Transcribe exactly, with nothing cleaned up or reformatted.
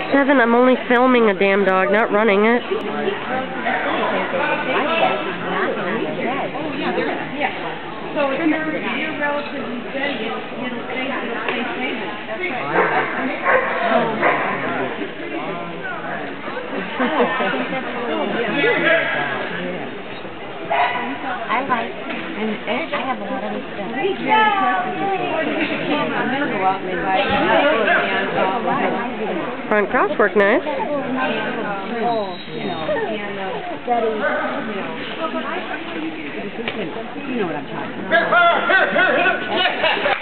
Seven, I'm only filming a damn dog, not running it. Oh, yeah, they're, yeah. So if you're, if you're relatively steady, it'll, it'll stay, it'll stay stable. That's I like, and I have a lot of stuff. Front crosswork, nice. You know what I'm talking about.